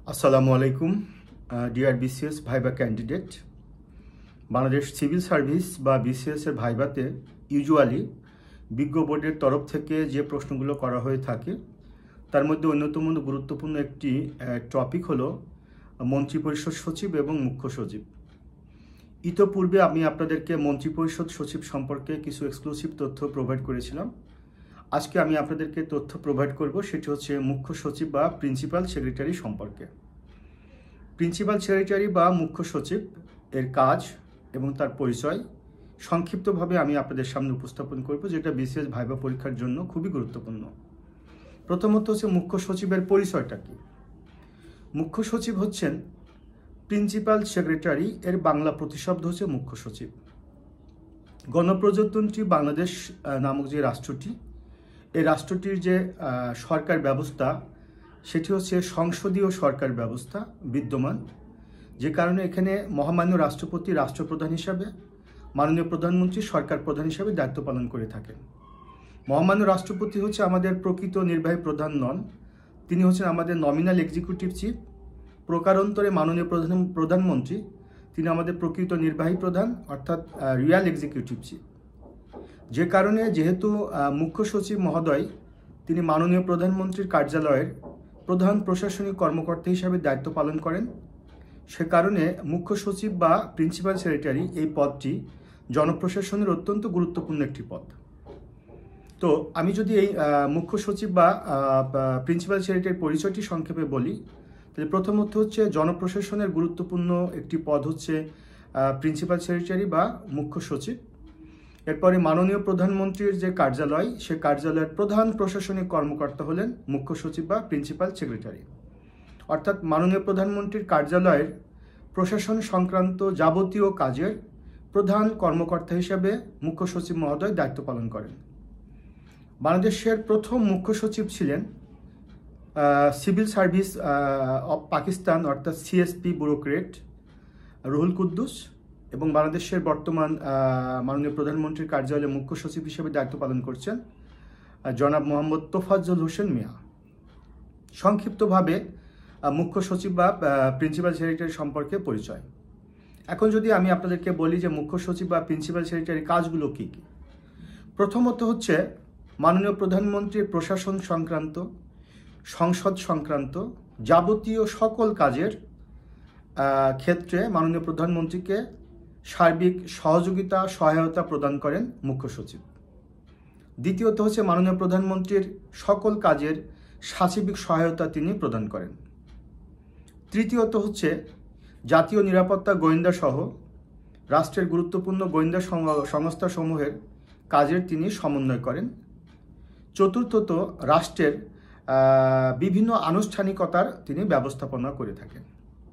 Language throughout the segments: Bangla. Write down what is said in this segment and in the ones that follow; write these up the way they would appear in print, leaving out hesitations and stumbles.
আসসালামু আলাইকুম dear BCS viva candidate. Bangladesh civil service বা বিসিএস এর ভাইবাতে ইউজুয়ালি বিজ্ঞ বোর্ডের তরফ থেকে যে প্রশ্নগুলো করা হয়ে থাকে তার মধ্যে অন্যতম গুরুত্বপূর্ণ একটি টপিক হলো মন্ত্রিপরিষদ সচিব এবং মুখ্য সচিব। ইতোপূর্বে আমি আপনাদেরকে মন্ত্রিপরিষদ সচিব সম্পর্কে কিছু এক্সক্লুসিভ তথ্য প্রোভাইড করেছিলাম। আজকে আমি আপনাদেরকে তথ্য প্রোভাইড করব, সেটি হচ্ছে মুখ্য সচিব বা প্রিন্সিপাল সেক্রেটারি সম্পর্কে। প্রিন্সিপাল সেক্রেটারি বা মুখ্য সচিব এর কাজ এবং তার পরিচয় সংক্ষিপ্তভাবে আমি আপনাদের সামনে উপস্থাপন করব, যেটা বিসিএস ভাইবা পরীক্ষার জন্য খুবই গুরুত্বপূর্ণ। প্রথমত হচ্ছে মুখ্য সচিবের পরিচয়টা কি। মুখ্য সচিব হচ্ছেন প্রিন্সিপাল সেক্রেটারি, এর বাংলা প্রতিশব্দ হচ্ছে মুখ্য সচিব। গণপ্রজাতন্ত্রী বাংলাদেশ নামক যে রাষ্ট্রটি, এই রাষ্ট্রটির যে সরকার ব্যবস্থা সেটি হচ্ছে সংসদীয় সরকার ব্যবস্থা বিদ্যমান, যে কারণে এখানে মহামান্য রাষ্ট্রপতি রাষ্ট্রপ্রধান হিসাবে, মাননীয় প্রধানমন্ত্রী সরকার প্রধান হিসাবে দায়িত্ব পালন করে থাকেন। মহামান্য রাষ্ট্রপতি হচ্ছে আমাদের প্রকৃত নির্বাহী প্রধান নন, তিনি হচ্ছেন আমাদের নমিনাল এক্সিকিউটিভ চিফ। প্রকারান্তরে মাননীয় প্রধানমন্ত্রী তিনি আমাদের প্রকৃত নির্বাহী প্রধান, অর্থাৎ রিয়াল এক্সিকিউটিভ চিফ। যে কারণে যেহেতু মুখ্য সচিব মহোদয় তিনি মাননীয় প্রধানমন্ত্রীর কার্যালয়ের প্রধান প্রশাসনিক কর্মকর্তা হিসাবে দায়িত্ব পালন করেন, সে কারণে মুখ্য সচিব বা প্রিন্সিপাল সেক্রেটারি এই পদটি জনপ্রশাসনের অত্যন্ত গুরুত্বপূর্ণ একটি পদ। তো আমি যদি এই মুখ্য সচিব বা প্রিন্সিপাল সেক্রেটারির পরিচয়টি সংক্ষেপে বলি, তাহলে প্রথমত হচ্ছে জনপ্রশাসনের গুরুত্বপূর্ণ একটি পদ হচ্ছে প্রিন্সিপাল সেক্রেটারি বা মুখ্য সচিব। এরপরে মাননীয় প্রধানমন্ত্রীর যে কার্যালয়, সে কার্যালয়ের প্রধান প্রশাসনিক কর্মকর্তা হলেন মুখ্য সচিব বা প্রিন্সিপাল সেক্রেটারি। অর্থাৎ মাননীয় প্রধানমন্ত্রীর কার্যালয়ের প্রশাসন সংক্রান্ত যাবতীয় কাজের প্রধান কর্মকর্তা হিসাবে মুখ্য সচিব মহোদয় দায়িত্ব পালন করেন। বাংলাদেশের প্রথম মুখ্য সচিব ছিলেন সিভিল সার্ভিস অব পাকিস্তান, অর্থাৎ সিএসপি ব্যুরোক্রেট রুহুল কুদ্দুস, এবং বাংলাদেশের বর্তমান মাননীয় প্রধানমন্ত্রীর কার্যালয়ে মুখ্য সচিব হিসেবে দায়িত্ব পালন করছেন জনাব মোহাম্মদ তোফাজ্জল হোসেন মিয়া। সংক্ষিপ্তভাবে মুখ্য সচিব বা প্রিন্সিপাল সেক্রেটারি সম্পর্কে পরিচয়। এখন যদি আমি আপনাদেরকে বলি যে মুখ্য সচিব বা প্রিন্সিপাল সেক্রেটারির কাজগুলো কী কী। প্রথমত হচ্ছে মাননীয় প্রধানমন্ত্রীর প্রশাসন সংক্রান্ত, সংসদ সংক্রান্ত যাবতীয় সকল কাজের ক্ষেত্রে মাননীয় প্রধানমন্ত্রীকে সার্বিক সহযোগিতা সহায়তা প্রদান করেন মুখ্য সচিব। দ্বিতীয়ত হচ্ছে মাননীয় প্রধানমন্ত্রীর সকল কাজের সাচিবিক সহায়তা তিনি প্রদান করেন। তৃতীয়ত হচ্ছে জাতীয় নিরাপত্তা গোয়েন্দা সহ রাষ্ট্রের গুরুত্বপূর্ণ গোয়েন্দা সংস্থাসমূহের কাজের তিনি সমন্বয় করেন। চতুর্থত রাষ্ট্রের বিভিন্ন আনুষ্ঠানিকতার তিনি ব্যবস্থাপনা করে থাকেন।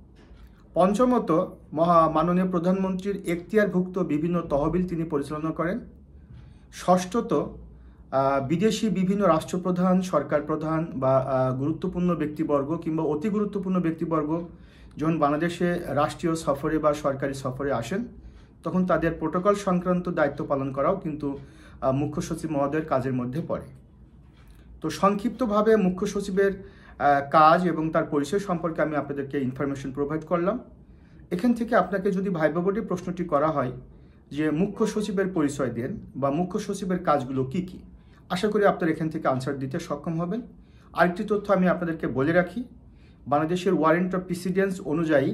পঞ্চমত মাননীয় প্রধানমন্ত্রীর এখতিয়ারভুক্ত বিভিন্ন তহবিল তিনি পরিচালনা করেন। ষষ্ঠত বিদেশি বিভিন্ন রাষ্ট্রপ্রধান, সরকার প্রধান বা গুরুত্বপূর্ণ ব্যক্তিবর্গ কিংবা অতি গুরুত্বপূর্ণ ব্যক্তিবর্গ যখন বাংলাদেশে রাষ্ট্রীয় সফরে বা সরকারি সফরে আসেন, তখন তাদের প্রোটোকল সংক্রান্ত দায়িত্ব পালন করাও কিন্তু মুখ্য সচিব মহোদয়ের কাজের মধ্যে পড়ে। তো সংক্ষিপ্তভাবে মুখ্য সচিবের কাজ এবং তার পরিচয় সম্পর্কে আমি আপনাদেরকে ইনফরমেশন প্রোভাইড করলাম। এখান থেকে আপনাকে যদি ভাইবা বোর্ডে প্রশ্নটি করা হয় যে মুখ্য সচিবের পরিচয় দেন বা মুখ্য সচিবের কাজগুলো কি কি, আশা করি আপনারা এখান থেকে আনসার দিতে সক্ষম হবেন। আরেকটি তথ্য আমি আপনাদেরকে বলে রাখি, বাংলাদেশের ওয়ারেন্ট অফ প্রেসিডেন্স অনুযায়ী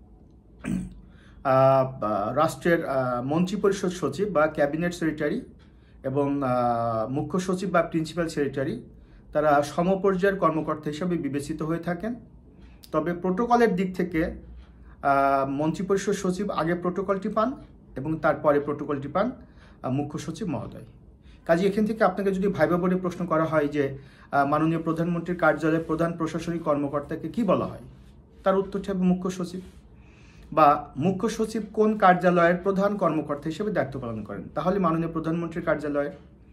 রাষ্ট্রের মন্ত্রিপরিষদ সচিব বা ক্যাবিনেট সেক্রেটারি এবং মুখ্য সচিব বা প্রিন্সিপাল সেক্রেটারি তারা সমপর্যায়ের কর্মকর্তা হিসাবে বিবেচিত হয়ে থাকেন। তবে প্রোটোকলের দিক থেকে মন্ত্রিপরিষদ সচিব আগে প্রোটোকলটি পান এবং তারপরে প্রোটোকলটি পান মুখ্য সচিব মহোদয়। কাজে এখান থেকে আপনাকে যদি ভাইবা বোর্ডে প্রশ্ন করা হয় যে মাননীয় প্রধানমন্ত্রীর কার্যালয়ের প্রধান প্রশাসনিক কর্মকর্তাকে কি বলা হয়, তার উত্তরটি হবে মুখ্য সচিব। বা মুখ্য সচিব কোন কার্যালয়ের প্রধান কর্মকর্তা হিসেবে দায়িত্ব পালন করেন, তাহলে মাননীয় প্রধানমন্ত্রীর কার্যালয়ে।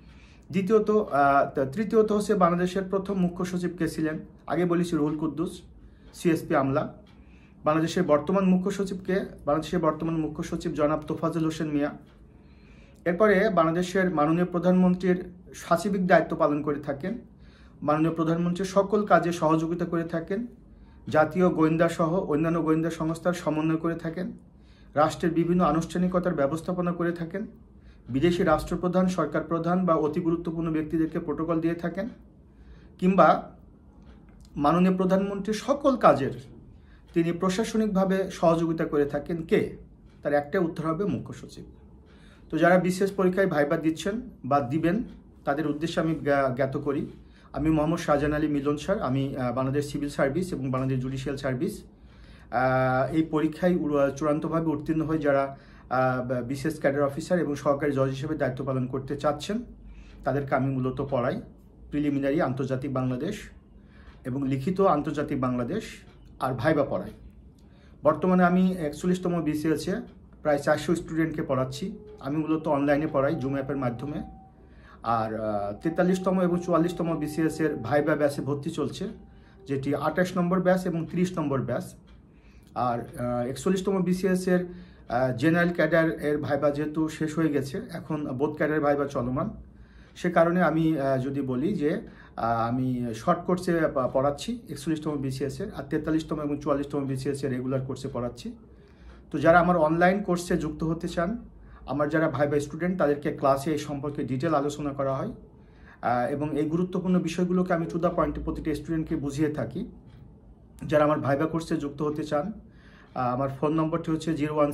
তৃতীয়ত হচ্ছে বাংলাদেশের প্রথম মুখ্য সচিব কে ছিলেন, আগে বলেছি রুহুল কুদ্দুস, সিএসপি আমলা। বাংলাদেশের বর্তমান মুখ্য সচিবকে, বাংলাদেশের বর্তমান মুখ্য সচিব জনাব তোফাজ্জল হোসেন মিয়া। এরপরে বাংলাদেশের মাননীয় প্রধানমন্ত্রীর সাচিবিক দায়িত্ব পালন করে থাকেন, মাননীয় প্রধানমন্ত্রীর সকল কাজে সহযোগিতা করে থাকেন জাতীয় গোয়েন্দা সহ অন্যান্য গোয়েন্দা সংস্থার সমন্বয় করে থাকেন, রাষ্ট্রের বিভিন্ন আনুষ্ঠানিকতার ব্যবস্থাপনা করে থাকেন, বিদেশি রাষ্ট্রপ্রধান, সরকার প্রধান বা অতি গুরুত্বপূর্ণ ব্যক্তিদেরকে প্রোটোকল দিয়ে থাকেন, কিংবা মাননীয় প্রধানমন্ত্রীর সকল কাজের তিনি প্রশাসনিকভাবে সহযোগিতা করে থাকেন কে? তার একটাই উত্তর হবে মুখ্য সচিব। তো যারা বিসিএস পরীক্ষায় ভাইবা দিচ্ছেন বা দিবেন তাদের উদ্দেশ্যে আমি জ্ঞাত করি, আমি মোহাম্মদ শাহজাহান আলী মিলন স্যার, আমি বাংলাদেশ সিভিল সার্ভিস এবং বাংলাদেশ জুডিশিয়াল সার্ভিস এই পরীক্ষায় চূড়ান্তভাবে উত্তীর্ণ হয়ে যারা বিসিএস ক্যাডার অফিসার এবং সহকারী জজ হিসেবে দায়িত্ব পালন করতে চাচ্ছেন তাদেরকে আমি মূলত পড়াই প্রিলিমিনারি আন্তর্জাতিক বাংলাদেশ এবং লিখিত আন্তর্জাতিক বাংলাদেশ আর ভাইবা পড়াই। বর্তমানে আমি 41তম বিসিএসে প্রায় 400 স্টুডেন্টকে পড়াচ্ছি। আমি মূলত অনলাইনে পড়াই জুম অ্যাপের মাধ্যমে। আর 43তম এবং 44তম বিসিএসের ভাইবা ব্যাচে ভর্তি চলছে, যেটি 28 নম্বর ব্যাচ এবং 30 নম্বর ব্যাচ। আর 41তম বিসিএসের জেনারেল ক্যাডার এর ভাইবা যেহেতু শেষ হয়ে গেছে, এখন বোথ ক্যাডার ভাইবা চলমান, সে কারণে আমি যদি বলি যে আমি শর্ট কোর্সে পড়াচ্ছি 41তম বিসিএসের, আর 43তম এবং 44তম বিসিএসের রেগুলার কোর্সে পড়াচ্ছি। তো যারা আমার অনলাইন কোর্সে যুক্ত হতে চান, আমার যারা ভাইবা স্টুডেন্ট, তাদেরকে ক্লাসে এই সম্পর্কে ডিটেল আলোচনা করা হয় এবং এই গুরুত্বপূর্ণ বিষয়গুলোকে আমি টু দ্য পয়েন্টে প্রতিটা স্টুডেন্টকে বুঝিয়ে থাকি। যারা আমার ভাইবা কোর্সে যুক্ত হতে চান, আমার ফোন নম্বরটি হচ্ছে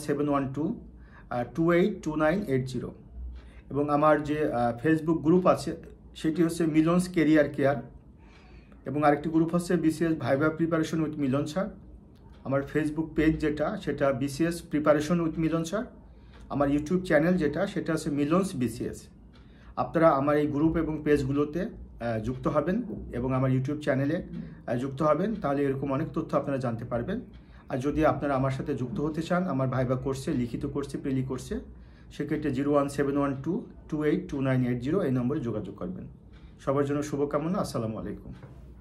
01712 282980 এবং আমার যে ফেসবুক গ্রুপ আছে সেটি হচ্ছে মিলনস কেরিয়ার কেয়ার, এবং আরেকটি গ্রুপ হচ্ছে BCS viva preparation with Milon sir. আমার ফেসবুক পেজ সেটা BCS preparation with Milon sir. আমার ইউটিউব চ্যানেল সেটা হচ্ছে মিলনস বিসিএস। আপনারা আমার এই গ্রুপ এবং পেজগুলোতে যুক্ত হবেন এবং আমার ইউটিউব চ্যানেলে যুক্ত হবেন, তাহলে এরকম অনেক তথ্য আপনারা জানতে পারবেন। আর যদি আপনারা আমার সাথে যুক্ত হতে চান আমার ভাইবা কোর্সে, লিখিত কোর্সে, প্রিলি কোর্সে, সেক্ষেত্রে 01712 282980 এই নম্বরে যোগাযোগ করবেন। সবার জন্য শুভকামনা। আসসালামু আলাইকুম।